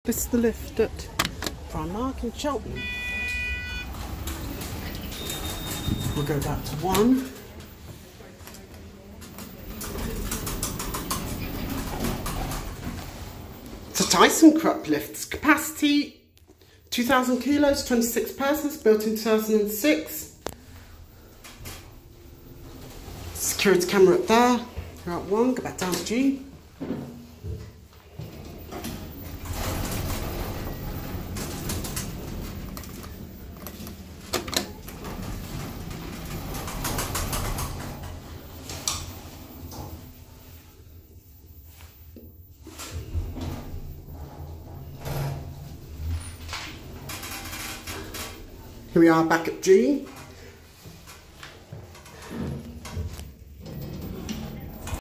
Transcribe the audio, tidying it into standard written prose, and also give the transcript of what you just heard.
This is the lift at Primark in Cheltenham. We'll go back to 1. It's a ThyssenKrupp lift. Capacity 2,000 kilos, 26 persons, built in 2006. Security camera up there. You're at 1, go back down to G. Here we are back at G.